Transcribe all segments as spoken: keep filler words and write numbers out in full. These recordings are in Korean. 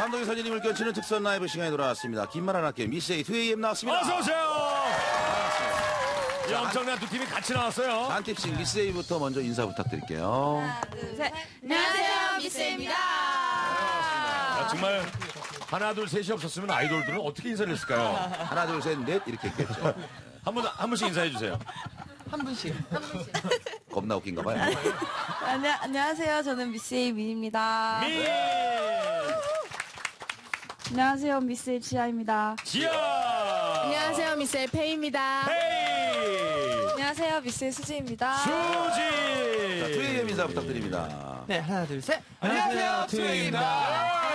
감독의 선생님을 껴치는 특선 라이브 시간이 돌아왔습니다. 긴말 안 할게요. 미스 에이 투 에이엠 나왔습니다. 어서오세요. 이 엄청난 두 팀이 같이 나왔어요. 한 팀씩 미스 A부터 먼저 인사 부탁드릴게요. 하나, 둘, 셋. 안녕하세요, 미스 A입니다. 아, 정말 하나, 둘, 셋이 없었으면 아이돌들은 어떻게 인사를 했을까요? 하나, 둘, 셋, 넷 이렇게 했겠죠. 한 분, 한 분씩 인사해 주세요. 한 분씩. 한 분씩. 겁나 웃긴가 봐요. 안녕, 안녕하세요. 저는 미스 A 민입니다. 민! 안녕하세요, 미스 A 지아입니다. 지아! 안녕하세요, 미스 A 페이입니다. 헤이! 안녕하세요, 미스 A 수지입니다. 수지! 자, 투 에이엠 인사 부탁드립니다. 네, 하나, 둘, 셋. 안녕하세요, 투에이입니다.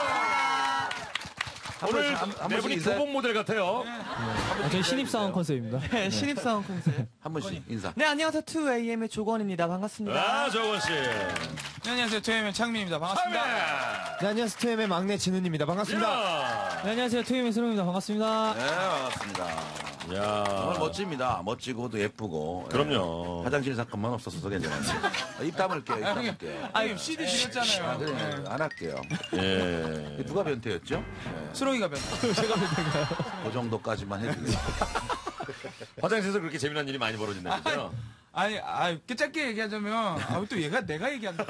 오늘 한, 한 네 번씩 분이 인사, 교복 모델 같아요. 아, 저희 신입사원 컨셉입니다. 네, 신입사원 컨셉. 한 번씩 인사. 네, 안녕하세요. 투 에이엠의 조건입니다. 반갑습니다. 아, 정원 씨. 네, 안녕하세요. 투에이엠의 창민입니다. 반갑습니다. 네. 네, 안녕하세요. 투엠의 막내 진훈입니다. 반갑습니다. 야. 네, 안녕하세요. 투엠의 수롱입니다. 반갑습니다. 네, 반갑습니다. 야. 정말 멋집니다. 멋지고 또 예쁘고. 그럼요. 예. 화장실 사건만 없었어서 괜찮았어요. 입 다물게요, 입 다물게요. 아, 씨디 아, 주셨잖아요. 그래, 안 할게요. 예. 누가 변태였죠? 예. 수롱이가 변. 그 정도까지만 해주세요. 화장실에서 그렇게 재미난 일이 많이 벌어진다면서요? 아니, 아, 그 짧게 얘기하자면, 아, 또 얘가 내가 얘기한다.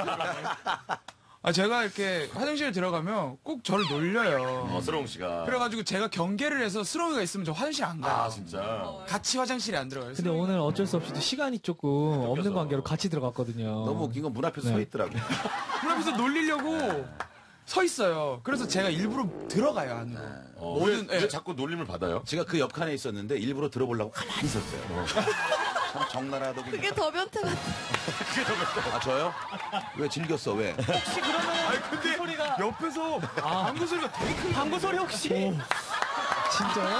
아, 제가 이렇게 화장실에 들어가면 꼭 저를 놀려요. 어, 수롱 씨가. 그래가지고 제가 경계를 해서 수롱이가 있으면 저 화장실 안 가요. 아, 진짜. 같이 화장실에 안 들어가요. 근데 오늘 어쩔 수 없이 또 시간이 조금 없는 관계로 같이 들어갔거든요. 너무 웃긴 건 문 앞에서 네. 서 있더라고요. 문 앞에서 놀리려고 서 있어요. 그래서 제가 일부러 들어가요, 안으로. 어, 모든, 왜, 왜 예. 자꾸 놀림을 받아요? 제가 그 옆칸에 있었는데 일부러 들어보려고 가만히 있었어요. 참 적나라하고. 그게 더 변태 같아. 아, 저요? 왜 즐겼어, 왜? 혹시 그러면 아니, 근데 소리가 옆에서 방구 소리가 되게 큰 방구 소리 혹시? 진짜요?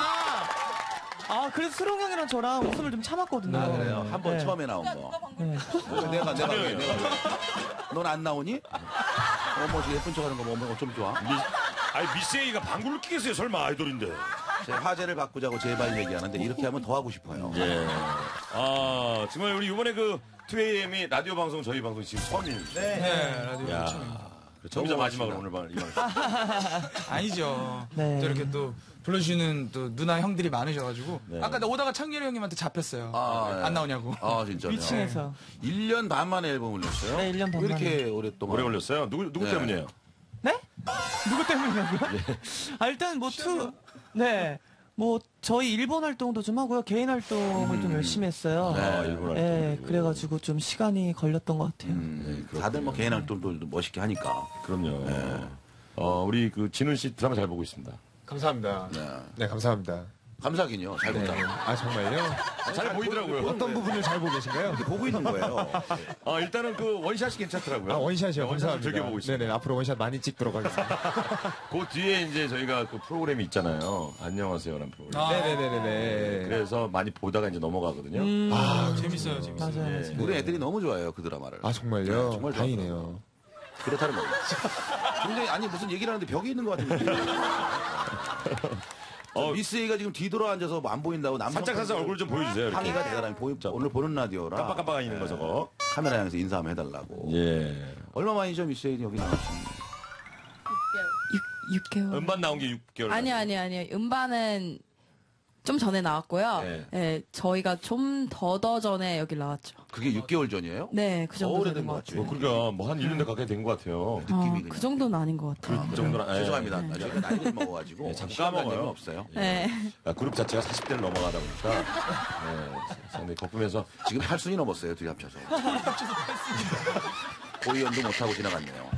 아, 그래서 수롱 형이랑 저랑 웃음을 좀 참았거든요. 아, 그래요? 한 번 네. 처음에 나온 거. 네. 어, 내가, 내가, 왜, 내가. 넌 안 나오니? 어머, 저 예쁜 척 하는 거 보면 어쩜 좋아? 미, 아니, 미스 A가 방구를 끼겠어요, 설마, 아이돌인데. 제 화제를 바꾸자고 제발 얘기하는데 이렇게 하면 더 하고 싶어요. 예. 아, 정말 우리 이번에 그 투에이엠이 라디오 방송, 저희 방송 지금 처음입니다. 네, 라디오. 야. 정자 너무 마지막으로 오늘 방, 이 방송. 아니죠. 네. 또 이렇게 또 불러주시는 또 누나 형들이 많으셔가지고. 네. 아까 나 오다가 창렬이 형님한테 잡혔어요. 아, 네. 안 나오냐고. 아, 진짜요? 위층에서. 일 년 반 만에 앨범을 냈어요? 네, 일 년 반 왜 이렇게 오랫동안? 오래 걸렸어요? 누구, 누구 네. 때문이에요? 네? 누구 때문이냐고요? 아, 일단 뭐 투, 네. 뭐 저희 일본 활동도 좀 하고요. 개인 활동을 좀 열심히 했어요. 아, 일본 활동. 네, 그래가지고 좀 시간이 걸렸던 것 같아요. 음, 다들 뭐 개인 활동도 멋있게 하니까. 그럼요. 어, 우리 그 진훈 씨 드라마 잘 보고 있습니다. 감사합니다. 네. 네, 감사합니다. 감사하긴요. 잘 본다. 아, 정말요? 잘 보이더라고요. 어떤 부분을 잘 보고 계신가요? 이렇게 보고 있는 거예요. 어, 일단은 그 원샷이 괜찮더라고요. 아, 원샷이요. 네, 원샷을 감사합니다. 즐겨보고 있습니다. 네네, 앞으로 원샷 많이 찍도록 하겠습니다. 그 뒤에 이제 저희가 그 프로그램이 있잖아요. 안녕하세요라는 프로그램. 아, 네네네네. 그래서 많이 보다가 이제 넘어가거든요. 아, 재밌어요, 재밌어요. 맞아요, 맞아요. 우리 애들이 너무 좋아해요, 그 드라마를. 아, 정말요? 네, 정말 다행이네요. 그렇다는 거예요. 굉장히, 아니, 무슨 얘기를 하는데 벽에 있는 것 같은 느낌. 어, 미스 A가 지금 뒤돌아 앉아서 뭐안 보인다고 남성 살짝 살짝 얼굴 좀 보여주세요. 이렇게. 항의가 대단히 보이, 오늘 보는 라디오라 깜빡깜빡 있는 거 저거. 카메라 향해서 인사 한번 해달라고. 예. 얼마 만이죠, 미스 A 여기 나오신? 육 개월. 음반 나온 게 육 개월. 아니, 아니, 아니. 음반은 좀 전에 나왔고요. 네. 네. 저희가 좀 더 더 전에 여기 나왔죠. 그게 육 개월 전이에요? 네, 그 정도 오래된 되는 것 것 같아요. 같아요. 뭐 그러니까 뭐 한 일 년 가까이 된 것 같아요. 느낌이 어, 그냥. 그 정도는 아닌 것 같아요. 그 정도는 예. 죄송합니다. 저희가 나이를 먹어가지고 예, 자꾸 시간 까먹어요. 관념이 없어요. 네. 아, 그룹 자체가 사십 대를 넘어가다 보니까 예, 상당히 거꾸면서 지금 팔순이 넘었어요, 둘이 합쳐서. 고이연도 못하고 지나갔네요.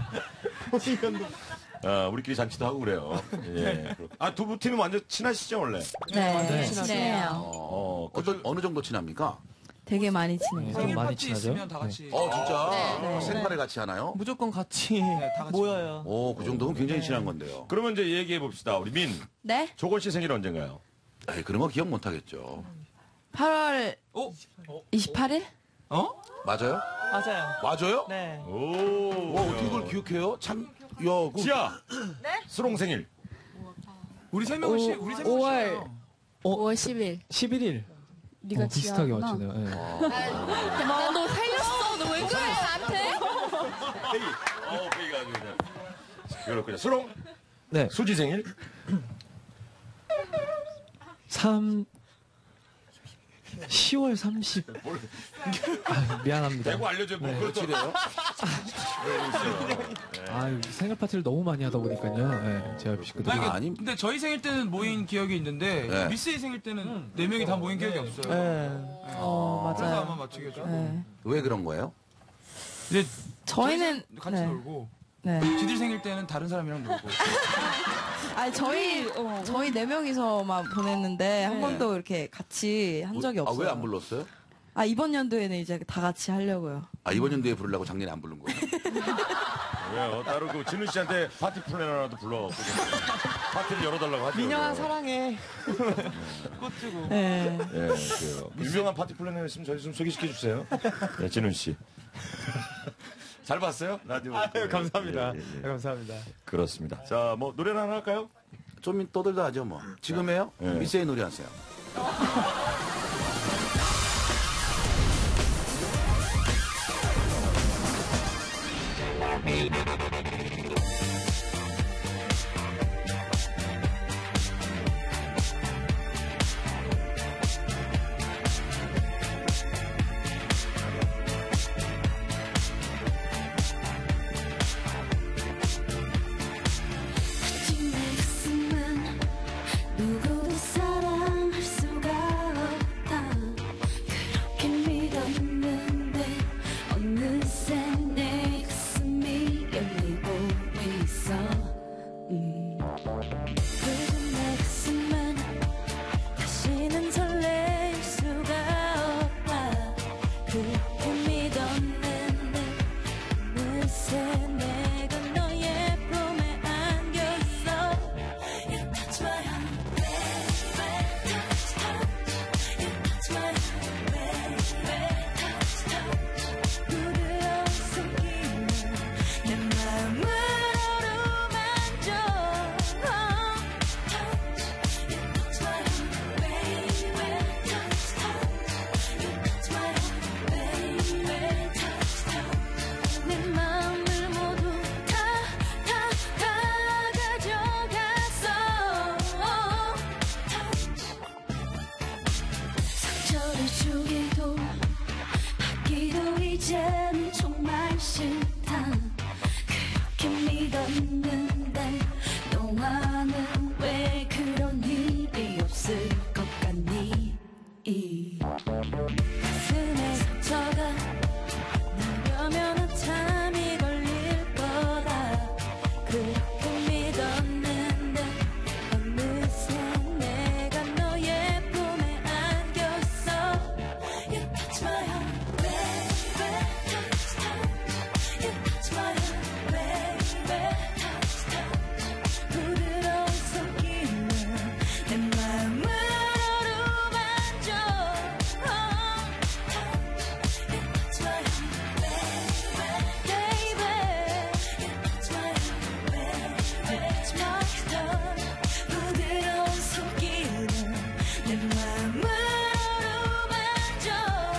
아, 우리끼리 잔치도 하고 그래요. 예. 아, 두 팀은 완전 친하시죠 원래? 네. 친하죠. 친해요. 어, 어떤, 어느 정도 친합니까? 되게 많이 친해요. 네, 많이 파티 친하죠. 있으면 다 같이. 어, 진짜? 네. 생파를 같이 하나요? 무조건 같이 다 같이 모여요. 오, 그 정도면 굉장히 친한 건데요. 그러면 이제 얘기해 봅시다. 우리 민, 네? 조건 씨 생일 언젠가요? 에이, 그런 거 기억 못 하겠죠. 팔월 어? 이십팔일? 어? 맞아요? 맞아요. 맞아요? 네. 오, 와, 어떻게 그걸 기억해요? 참, 야, 그. 지아, 네? 수롱 생일. 우리 세 명씩, 우리 세 명씩. 오월 오월 십일. 십일 일. 네가 어, 비슷하게 지하구나. 맞추네요. 예. 야, 너 살렸어. 너 왜 그래, 나한테? 페이. 어, 페이가 아주 그냥. 그렇군요. 수롱? 네. 수지 생일? 삼 시월 삼십. 아, 미안합니다. 대고 알려줘요. 뭐 그렇죠. 그래요? 아, 생일 파티를 너무 많이 하다 보니까요. 네, 제가 그 아니, 아니. 근데 저희 생일 때는 모인 기억이 있는데 네. 미스의 생일 때는 네 명이 다 모인 기억이 없어요. 네. 어, 그래서 아마 맞아요. 맞추겠죠. 네. 왜 그런 거예요? 근데 저희는 저희 같이 네. 놀고 네. 지들 생일 때는 다른 사람이랑 놀고. 아니 저희 저희 네 명이서만 보냈는데 한 번도 이렇게 같이 한 적이 없어요. 아, 왜 안 불렀어요? 아, 이번 연도에는 이제 다 같이 하려고요. 아, 이번 연도에 부르려고 작년에 안 부른 거예요? 왜요? 따로 그 진우 씨한테 파티 플래너라도 불러갖고 좀 파티를 열어달라고 하죠. 민영아 사랑해. 꽃 주고. 네. 예, 그 유명한 파티 플래너 있으면 저희 좀 소개시켜 주세요. 네, 진우 씨. 잘 봤어요? 라디오. 아유, 감사합니다. 예, 예, 예. 감사합니다. 그렇습니다. 자, 뭐 노래를 하나 할까요? 좀 떠들다 하죠, 뭐. 지금 해요? 네. 미세의 노래 하세요. 아직 내 가슴은 누구도 사랑할 수가 없다. 그렇게 믿었는데 어느새 내 가슴이 열리고 있어. 음. 그런 내 가슴은 다시는 설렐 수가 없다. 그렇게 믿었는데 어느새 내가 너의 품에 안겼어. You touch my heart, baby, touch, touch. You touch my heart, baby, touch, touch. 부드러운 손길로 내 마음을 어루만져. Touch, you touch my heart, baby, touch, touch. You touch my heart, baby, touch, touch. 내 마음을 모두 다, 다, 다 가져갔어. 상처를 주기도 받기도 이젠 정말 싫다. 그렇게 믿었는데 너와는 왜 그런 일이 없을 것 같니? 가슴에 상처가 나려면 한참이 걸릴 거다. 그렇게 믿었는데 어느새 내가 너의 품에 안겼어. You touch my heart, baby, touch, touch. You touch my heart, baby, touch, touch. 부드러운 손길로 내 마음을 어루만져. Touch, you touch my heart, baby, baby. You touch my heart, baby, touch my heart. 부드러운 손길로 내 마음을 어루만져.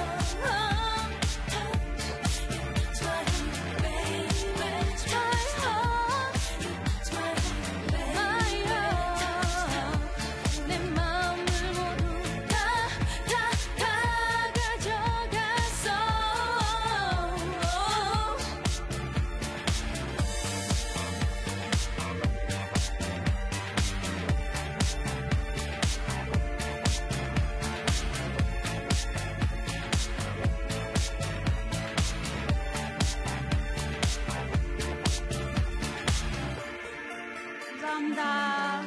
Touch, you touch my heart, baby, touch my heart. You touch my heart, baby, touch, touch. 내 마음을 모두 다, 다, 다 가져갔어. 감사합니다.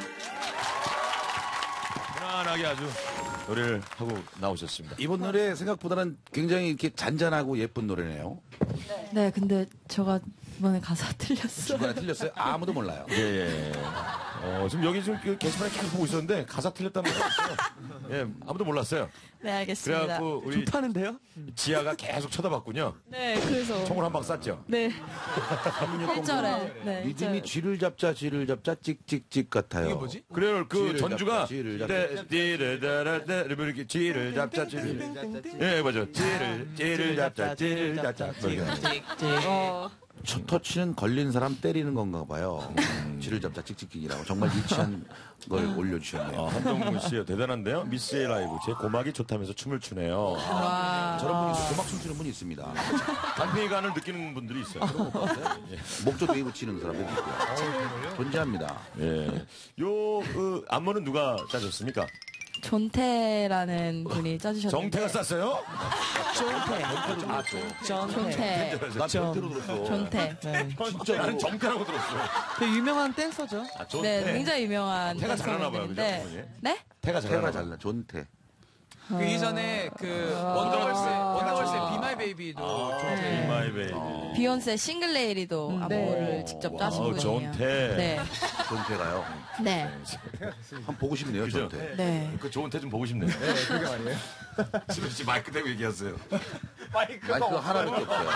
편안하게 아주 노래를 하고 나오셨습니다. 이번 노래 생각보다는 굉장히 이렇게 잔잔하고 예쁜 노래네요. 네, 근데 제가 이번에 가사 틀렸어요. 중간에 틀렸어요? 아무도 몰라요. 예, 예. 어, 지금 여기 지금 그 게시판에 계속 보고 있었는데 가사 틀렸다는 거 있어요. 예, 아무도 몰랐어요. 네, 알겠습니다. 그래갖고 우리 좋다는데요? 지아가 계속 쳐다봤군요. 네, 그래서 총을 한 방 쐈죠. 네. 일 절에. 네, 일 리듬이 절. 쥐를 잡자, 쥐를 잡자, 찍찍찍 같아요. 이게 뭐지? 그래요, 그 쥐를 전주가 잡자, 쥐를 잡자. 네, 띠를 따라따 이렇게 쥐를 잡자, 쥐를 예, 맞아. 쥐를 쥐를 잡자, 쥐를 잡자. 뭐 이렇게. 어, 첫 터치는 걸린 사람 때리는 건가 봐요. 쥐를 잡자 찍찍찍이라고 정말 유치한 걸 올려주셨네요. 아, 한동훈 씨 대단한데요. 미스의 라이브 제 고막이 좋다면서 춤을 추네요. 와. 저런 분이 있어요. 고막 춤추는 분이 있습니다. 한미간을 느끼는 분들이 있어요. 목조 웨이브 치는 사람들이 있고요. 존재합니다. 예. 요 그, 안무는 누가 짜셨습니까? 존태라는 분이 짜주셨는데. 정태가 쌌어요? 존태. 아, 저. 존태. 난 절대로 들었어. 존태. 네. 진짜 나는 정태라고 들었어. 되게 유명한 댄서죠. 아, 존태. 네, 굉장히 유명한 태가 잘하나 봐요, 댄서분인데. 그죠, 그분이? 네? 태가 잘하나 태가 봐요. 잘나. 존태. 그 이전에 그 원더걸스의 원더걸스의 Be My Baby도 네. 마이 베이비. 비욘세 싱글레이리도 안무를 직접 짜신 와우, 분이에요. 존태. 네. 존태가요. 네. 한번 보고 싶네요, 그죠? 존태. 네. 그 좋은 태 좀 보고 싶네. 네, 그게 말이에요. 지금 씨 마이크 대고 얘기하세요. 마이크 하나밖에 없어요.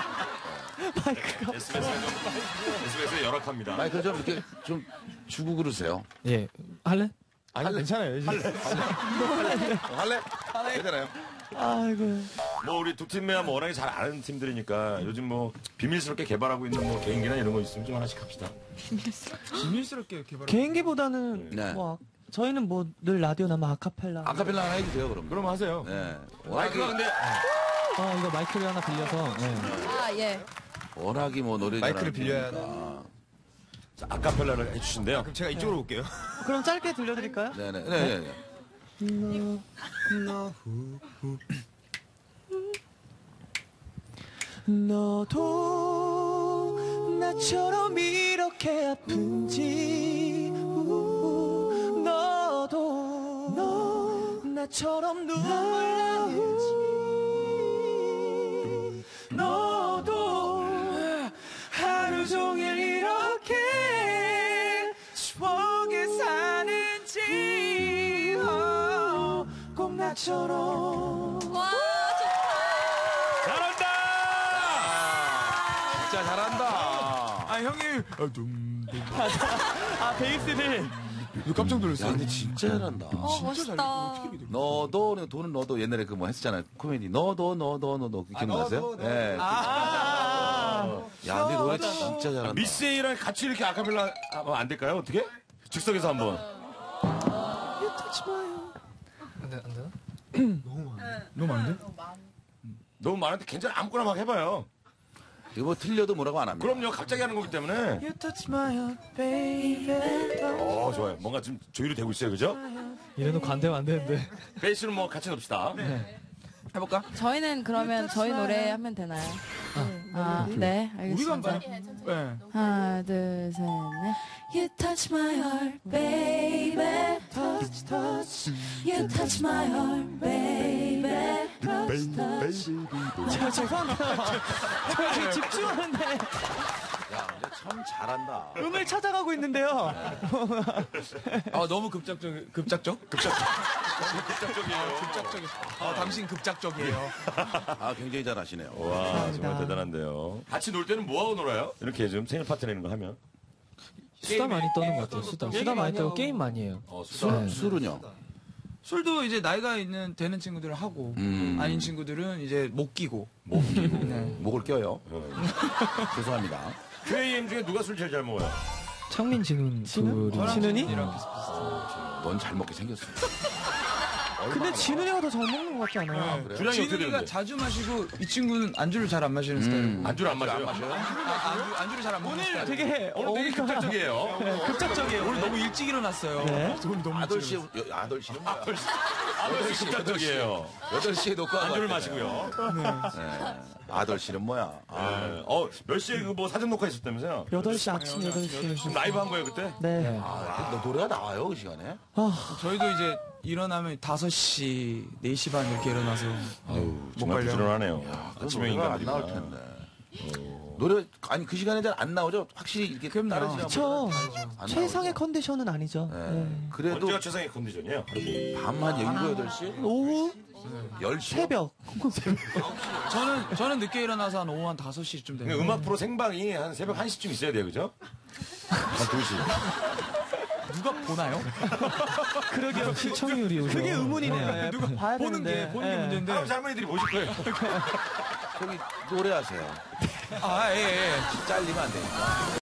에스비에스가 좀, 에스비에스에 열악합니다. 마이크 좀 이렇게 좀 주고 그러세요. 예. 할래? 아니, 괜찮아요. 할래? 할래? 할래? 괜찮아요. 아이고. 뭐 우리 두 팀이야 뭐 워낙에 잘 아는 팀들이니까 요즘 뭐 비밀스럽게 개발하고 있는 뭐 개인기나 이런 거 있으면 좀 하나씩 합시다. 비밀스럽게 개발. 개인기보다는 네. 뭐 저희는 뭐 늘 라디오 나면 아카펠라. 아카펠라 하나 해주세요, 그럼. 그럼 하세요. 네. 마이크가 워낙에, 근데 어, 이거 마이크를 하나 빌려서. 예. 아, 예. 워낙에 뭐 노래 마이크를 빌려야 자, 아카펠라를 해주신대요. 그럼 제가 이쪽으로 올게요. 그럼 짧게 들려드릴까요? 네네. 네네. 너도 나처럼 이렇게 아픈지 우, 너도 너 나처럼 눈물 나는지 너도 하루 종일 이렇게 추억에 사는지 어, 꼭 나처럼 와, 잘한다! 진짜 잘한다. 아 형님. 아, 둠, 둠. 아 베이스를 깜짝 야, 놀랐어요. 근데 진짜 잘한다. 어, 멋있다. 너도, 돈은 너도 옛날에 그 뭐 했었잖아요. 코미디. 너도, 너도, 너도. 그 기억나세요? 예. 아 야, 근데 노래 진짜 잘한다. 미스 A랑 같이 이렇게 아카펠라 하면 안 될까요? 어떻게? 즉석에서 한번. 너무 많은데? 너무 많은데 괜찮아. 아무거나 막 해봐요. 이거 뭐 틀려도 뭐라고 안 합니다. 그럼요. 갑자기 하는 거기 때문에. You touch my heart, baby. 어, 좋아요. 뭔가 좀 조율이 되고 있어요. 그죠? 이래도 관대면 안 되는데. 베이스는 뭐 같이 넣읍시다. 해볼까? 저희는 그러면 저희 노래 하면 되나요? 아, 네, 우리가 알겠습니다. 한번. 네. 하나, 둘, 셋, 넷. You touch my heart, baby. Touch, touch. You touch my heart, baby. Touch, touch. 저 죄송합니다. 저 지금 집중하는데 야, 근데 참 잘한다. 음을 찾아가고 있는데요. 아 너무 급작적 급작적? 급작적. 극적이에요. 급작적이. 아 당신 급작적이에요. 아, 굉장히 잘하시네요. 와, 정말 대단한데요. 같이 놀 때는 뭐하고 놀아요? 이렇게 좀 생일 파티 내는 거 하면. 수다 많이 떠는 것 같아요. 수다. 수다 많이 떠고 게임 많이 해요. 어, 술, 술은요? 술도 이제 나이가 있는 되는 친구들은 하고 음. 아닌 친구들은 이제 못 끼고. 목 끼고. 목을 껴요. 죄송합니다. 큐에이엠 중에 누가 술 제일 잘 먹어요? 창민, 진훈 둘이. 진훈이? 넌 잘 먹게 생겼어. 근데 진훈이가 더 잘 먹는 것 같지 않아요? 그래요? 주량이 어떻게 진우이가 되는데? 자주 마시고 이 친구는 안주를 잘 안 마시는 스타일이고. 안주를 안 마셔요? 아, 안주, 안주를 잘 안 먹는 스타일. 되게 오늘 되게 극적적이에요. 극적적이에요. 오늘 너무 일찍 일어났어요. 네. 아덟 시에, 아덟 시는 뭐야? 아저씨 극적적이에요. 여덟 시에 놓고 안주를 마시고요. 아덟 시는 뭐야? 아, 네. 어, 몇 시에 그 뭐 사전 녹화 있었다면서요? 여덟 시 아침 여덟 시. 지금 라이브 한 거예요, 그때? 네. 아, 너 노래가 나와요, 그 시간에? 저희도 이제 일어나면 다섯 시, 네 시 반 이렇게 일어나서 아유, 못 정말 걸려. 부지런하네요. 그 아침에 노래가 안 인간 나올 텐데. 노래, 아니, 그 시간에 잘 안 나오죠? 확실히 이렇게 그럼요. 다른 시간 그쵸. 최상의 컨디션은 아니죠. 네. 그래도 언제가 최상의 컨디션이에요? 밤한 일곱, 여덟 시? 오후, 열 시? 새벽. 저는 저는 늦게 일어나서 한 오후 한 다섯 시쯤 근데 되면 음악 프로 생방이 한 새벽 한 시쯤 있어야 돼요, 그죠? 한 두 시. 누가 보나요? 그러게요. 시청률이 요즘. 그게 의문이네요. 예. 누가 봐야 보는 되는데. 게 보는 게 예. 문제인데 할아버지 할머니들이 보실 거예요. 저기, 노래하세요. 아, 예, 예. 잘리면 안 되니까.